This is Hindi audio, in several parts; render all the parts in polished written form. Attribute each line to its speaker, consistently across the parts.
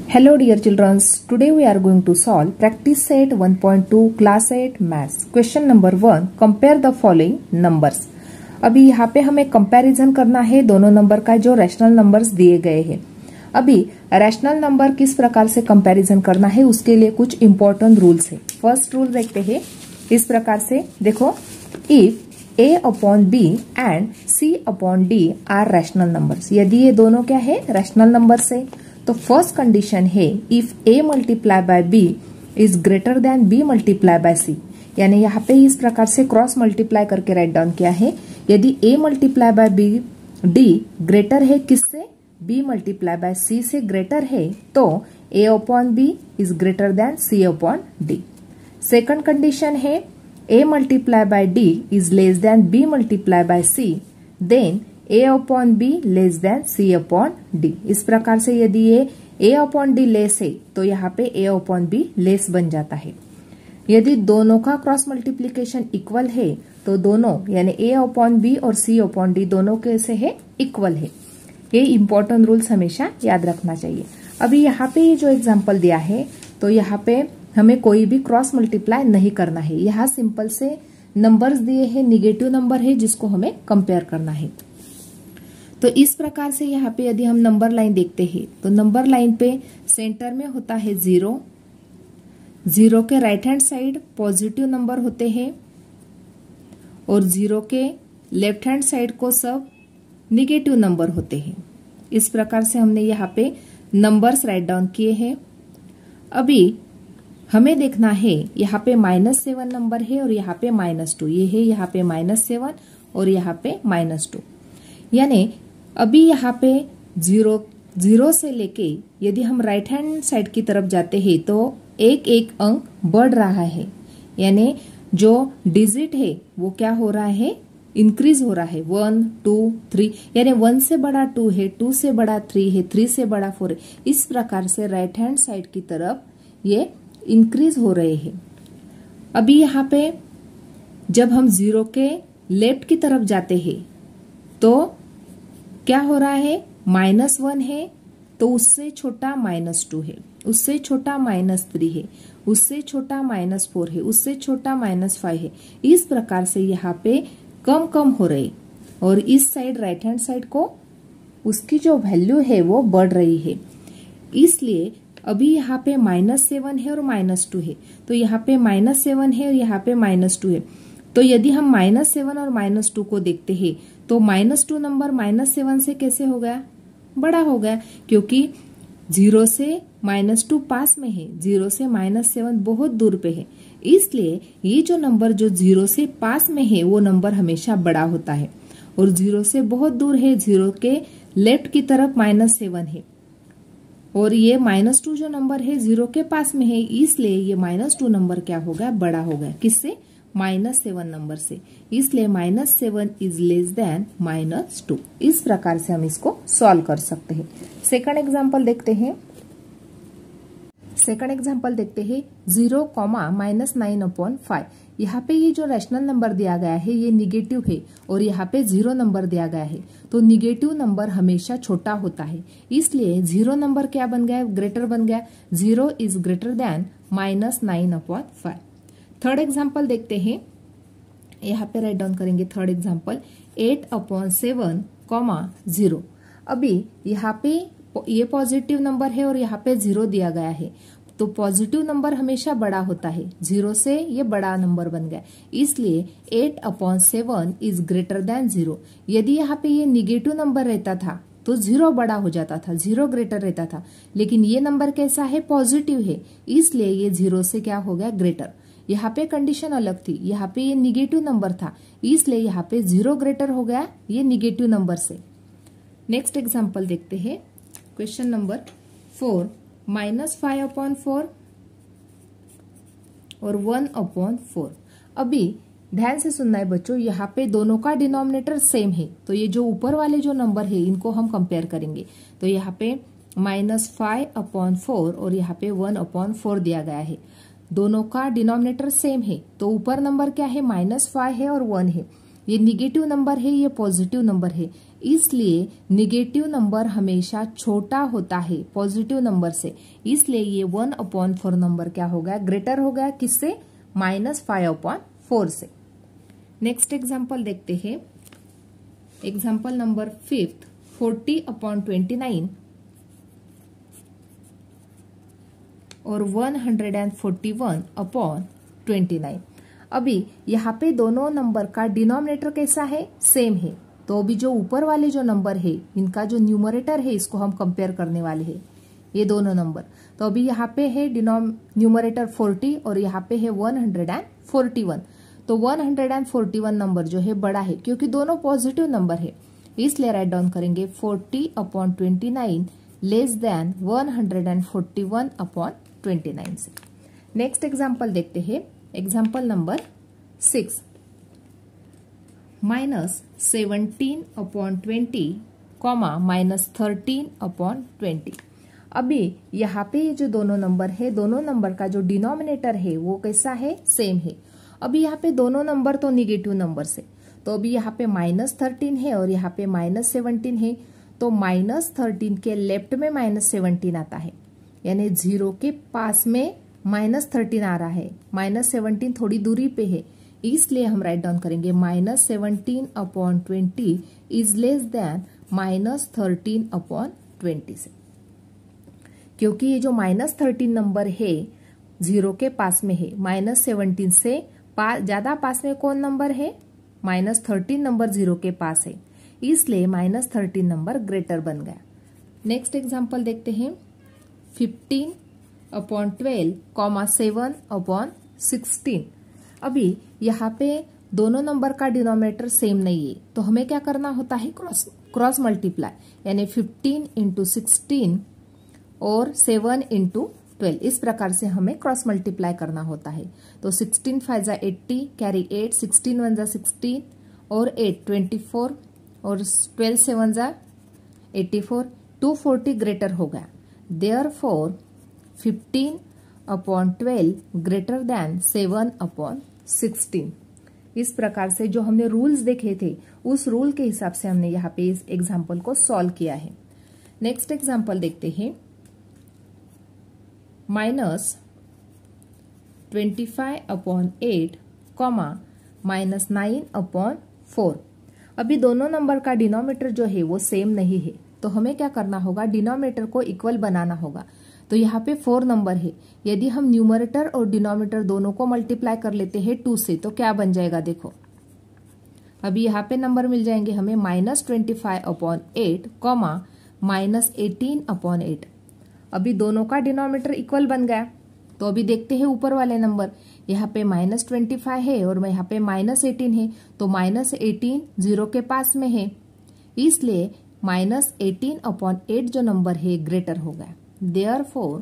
Speaker 1: Hello dear children, today we are going to solve practice set 1.2 class 8 maths. Question number 1, compare the following numbers. अभी यहाँ पे हमें कंपैरिजन करना है दोनों नंबर का जो रैशनल नंबर्स दिए गए हैं। अभी रैशनल नंबर किस प्रकार से कंपैरिजन करना है उसके लिए कुछ इंपॉर्टेंट रूल्स है। फर्स्ट रूल देखते हैं इस प्रकार से, देखो, if a upon b and c upon d are rational numbers, यदि ये दोनों क्या है रैशनल नंबर्स है तो फर्स्ट कंडीशन है if a multiply by b is greater than b multiply by c, यानी यहाँ पे इस प्रकार से क्रॉस मल्टीप्लाई करके राइट डाउन किया है। यदि a multiply by b d greater है किससे, b मल्टीप्लाई बाय c से ग्रेटर है तो a upon b is greater than c upon d। Second condition है a multiply by d is less than b multiply by c, then a upon b less than c upon d। इस प्रकार से यदि ये a अपॉन d लेस है तो यहाँ पे a अपॉन b लेस बन जाता है। यदि दोनों का क्रॉस मल्टीप्लीकेशन इक्वल है तो दोनों यानी a अपॉन b और c अपॉन d दोनों कैसे है, इक्वल है। ये इंपॉर्टेंट रूल्स हमेशा याद रखना चाहिए। अभी यहाँ पे ये जो एग्जाम्पल दिया है तो यहाँ पे हमें कोई भी क्रॉस मल्टीप्लाई नहीं करना है। यहाँ सिंपल से नंबर्स दिए हैं, निगेटिव नंबर है जिसको हमें कंपेयर करना है। तो इस प्रकार से यहाँ पे यदि हम नंबर लाइन देखते हैं तो नंबर लाइन पे सेंटर में होता है 0, 0 के right hand side positive number होते हैं और 0 के लेफ्ट हैंड साइड को सब निगेटिव नंबर होते हैं। इस प्रकार से हमने यहाँ पे नंबर्स राइट डाउन किए हैं। अभी हमें देखना है यहाँ पे -7 नंबर है और यहाँ पे -2, ये है यहाँ पे -7 और यहाँ पे -2, यानी अभी यहाँ पे 0 से लेके यदि हम राइट हैंड साइड की तरफ जाते हैं तो एक एक अंक बढ़ रहा है, यानी जो डिजिट है वो क्या हो रहा है, इंक्रीज हो रहा है। 1, 2, 3, यानी 1 से बड़ा 2 है, 2 से बड़ा 3 है, 3 से बड़ा 4 है। इस प्रकार से राइट हैंड साइड की तरफ ये इंक्रीज हो रहे हैं। अभी यहाँ पे जब हम 0 के लेफ्ट की तरफ जाते हैं तो क्या हो रहा है, -1 है तो उससे छोटा -2 है, उससे छोटा -3 है, उससे छोटा -4 है, उससे छोटा -5 है। इस प्रकार से यहाँ पे कम कम हो रहे और इस साइड राइट हैंड साइड को उसकी जो वैल्यू है वो बढ़ रही है। इसलिए अभी यहाँ पे -7 है और -2 है तो यहाँ पे -7 है और यहाँ पे -2 है। तो यदि हम -7 और -2 को देखते हैं तो -2 नंबर -7 से कैसे हो गया, बड़ा हो गया, क्योंकि 0 से -2 पास में है, 0 से -7 बहुत दूर पे है। इसलिए ये जो नंबर जो 0 से पास में है वो नंबर हमेशा बड़ा होता है और 0 से बहुत दूर है, 0 के लेफ्ट की तरफ -7 है और ये -2 जो नंबर है 0 के पास में है, इसलिए ये -2 नंबर क्या हो गया, बड़ा हो गया। किससे, -7 नंबर से। इसलिए -7 इज लेस देन -2। इस प्रकार से हम इसको सॉल्व कर सकते हैं। सेकंड एग्जांपल देखते हैं। 0, -9/5। यहाँ पे ये जो रैशनल नंबर दिया गया है ये निगेटिव है और यहाँ पे 0 नंबर दिया गया है तो निगेटिव नंबर हमेशा छोटा होता है, इसलिए 0 नंबर क्या बन गया, ग्रेटर बन गया। 0 is greater than -9/5। Third example देखते हैं, यहाँ पे राइट डाउन करेंगे थर्ड एग्जाम्पल 8/7, 0। अभी यहाँ पे ये पॉजिटिव नंबर है और यहाँ पे 0 दिया गया है तो पॉजिटिव नंबर हमेशा बड़ा होता है, 0 से ये बड़ा नंबर बन गया, इसलिए 8/7 इज ग्रेटर देन 0। यदि यहाँ पे ये निगेटिव नंबर रहता था तो 0 बड़ा हो जाता था, 0 ग्रेटर रहता था, लेकिन ये नंबर कैसा है, पॉजिटिव है, इसलिए ये 0 से क्या हो गया, ग्रेटर। यहाँ पे कंडीशन अलग थी, यहाँ पे ये निगेटिव नंबर था, इसलिए यहाँ पे 0 ग्रेटर हो गया ये निगेटिव नंबर से। नेक्स्ट एग्जाम्पल देखते हैं। क्वेश्चन नंबर 4, -5/4 और 1/4। अभी ध्यान से सुनना है बच्चों, यहाँ पे दोनों का डिनोमिनेटर सेम है तो ये जो ऊपर वाले जो नंबर है इनको हम कंपेयर करेंगे। तो यहाँ पे -5/4 और यहाँ पे 1/4 दिया गया है, दोनों का डिनोमिनेटर सेम है तो ऊपर नंबर क्या है, -5 है और 1 है। ये निगेटिव नंबर है, ये पॉजिटिव नंबर है, इसलिए निगेटिव नंबर हमेशा छोटा होता है पॉजिटिव नंबर से, इसलिए ये 1/4 नंबर क्या हो गया, ग्रेटर हो गया किससे, -5/4 से। नेक्स्ट एग्जाम्पल देखते हैं, एग्जाम्पल नंबर 5, 40/29 और 141/29। अभी यहाँ पे दोनों नंबर का डिनोमिनेटर कैसा है, सेम है, तो अभी जो ऊपर वाले जो नंबर है इनका जो न्यूमरेटर है इसको हम कंपेयर करने वाले हैं, ये दोनों नंबर। तो अभी यहाँ पे है न्यूमरेटर 40 और यहाँ पे है 141। तो 141 नंबर जो है बड़ा है क्योंकि दोनों पॉजिटिव नंबर है, इसलिए राइट डाउन करेंगे 40/29 लेस देन 141/29 से। नेक्स्ट एग्जाम्पल देखते हैं, एग्जाम्पल नंबर 6, -17/20, -13/20। अभी यहाँ पे जो दोनों नंबर है, दोनों नंबर का जो डिनोमिनेटर है वो कैसा है, सेम है। अभी यहाँ पे दोनों नंबर तो निगेटिव नंबर से, तो अभी यहाँ पे -13 है और यहाँ पे -17 है, तो -13 के लेफ्ट में -17 आता है, यानी 0 के पास में -13 आ रहा है, -17 थोड़ी दूरी पे है, इसलिए हम राइट डाउन करेंगे -17/20 इज लेस देन -13/20 से। क्योंकि ये जो -13 नंबर है 0 के पास में है, -17 से ज्यादा पास में कौन नंबर है, -13 नंबर 0 के पास है, इसलिए -13 नंबर ग्रेटर बन गया। नेक्स्ट एग्जाम्पल देखते हैं, 15/12, 7/16। अभी यहाँ पे दोनों नंबर का डिनोमिनेटर सेम नहीं है, तो हमें क्या करना होता है, क्रॉस मल्टीप्लाई, यानी 15 × 16 और 7 × 12, इस प्रकार से हमें क्रॉस मल्टीप्लाई करना होता है। तो 16 5 × 80, कैरी 8, 16 1 × 16 और 8 24 और 12 7 × 84, 240 ग्रेटर हो गया। Therefore 15/12 greater than 7/16। इस प्रकार से जो हमने रूल्स देखे थे उस रूल के हिसाब से हमने यहाँ पे इस एग्जाम्पल को सॉल्व किया है। नेक्स्ट एग्जाम्पल देखते हैं, -25/8, -9/4। अभी दोनों नंबर का डिनोमिनेटर जो है वो सेम नहीं है, तो हमें क्या करना होगा, डिनोमिनेटर को इक्वल बनाना होगा। तो यहाँ पे 4 नंबर है, यदि हम न्यूमरेटर और डिनोमिनेटर दोनों को मल्टीप्लाई कर लेते हैं 2 से, तो क्या बन जाएगा, देखो अभी यहाँ पे नंबर मिल जाएंगे हमें -25/8, -18/8। अभी दोनों का डिनोमिनेटर इक्वल बन गया, तो अभी देखते हैं ऊपर वाले नंबर, यहाँ पे -25 है और यहाँ पे -18 है, तो -18 0 के पास में है, इसलिए -18/8 जो नंबर है ग्रेटर हो गया। Therefore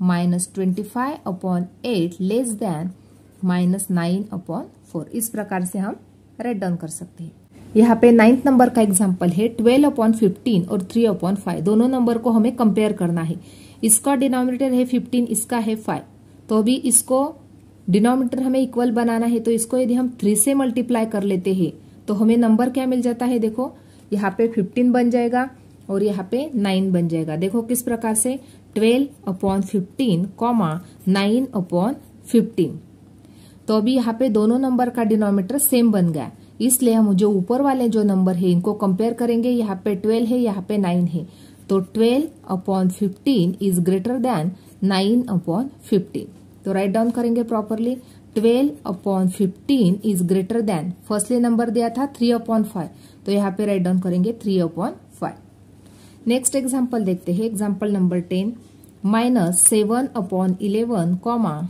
Speaker 1: -25/8 less than -9/4। इस प्रकार से हम राइट डाउन कर सकते हैं। यहाँ पे 9th नंबर का एग्जाम्पल है, 12/15 और 3/5। दोनों नंबर को हमें कंपेयर करना है। इसका डिनोमिनेटर है 15, इसका है 5, तो अभी इसको डिनोमिनेटर हमें इक्वल बनाना है, तो इसको यदि हम 3 से मल्टीप्लाई कर लेते हैं तो हमें नंबर क्या मिल जाता है, देखो यहाँ पे 15 बन जाएगा और यहाँ पे 9 बन जाएगा। देखो किस प्रकार से, 12/15, 9/15। तो अभी यहाँ पे दोनों नंबर का डिनोमिनेटर सेम बन गया, इसलिए हम जो ऊपर वाले जो नंबर है इनको कंपेयर करेंगे। यहाँ पे 12 है, यहाँ पे 9 है, तो 12/15 इज ग्रेटर देन 9/15। तो राइट डाउन करेंगे properly, 12/15 is greater than, firstly number दिया था 3/5, तो यहाँ पे राइट डाउन करेंगे 3/5। नेक्स्ट एग्जाम्पल देखते हैं, एग्जाम्पल नंबर 10, -7/11,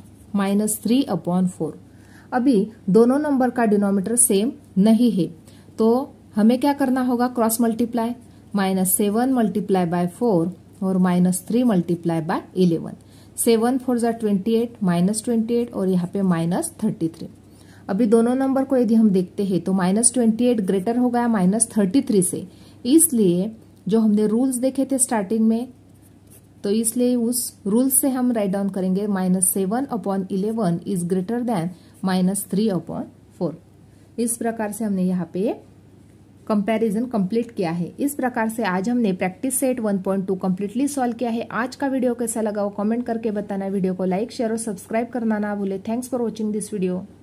Speaker 1: -3/4। अभी दोनों नंबर का डिनोमिनेटर सेम नहीं है, तो हमें क्या करना होगा, क्रॉस मल्टीप्लाई, -7 × 4 और -3 × 11। 7 4 × 28, -28 और यहाँ पे -33। अभी दोनों नंबर को यदि हम देखते हैं तो -28 ग्रेटर हो गया -33 से, इसलिए जो हमने रूल्स देखे थे स्टार्टिंग में, तो इसलिए उस रूल से हम राइट डाउन करेंगे -7/11 इज ग्रेटर देन -3/4। इस प्रकार से हमने यहाँ पे कंपैरिजन कंप्लीट किया है। इस प्रकार से आज हमने प्रैक्टिस सेट 1.2 कंप्लीटली सॉल्व किया है। आज का वीडियो कैसा लगा वो कमेंट करके बताना। वीडियो को लाइक शेयर और सब्सक्राइब करना ना भूले। Thanks for watching this video.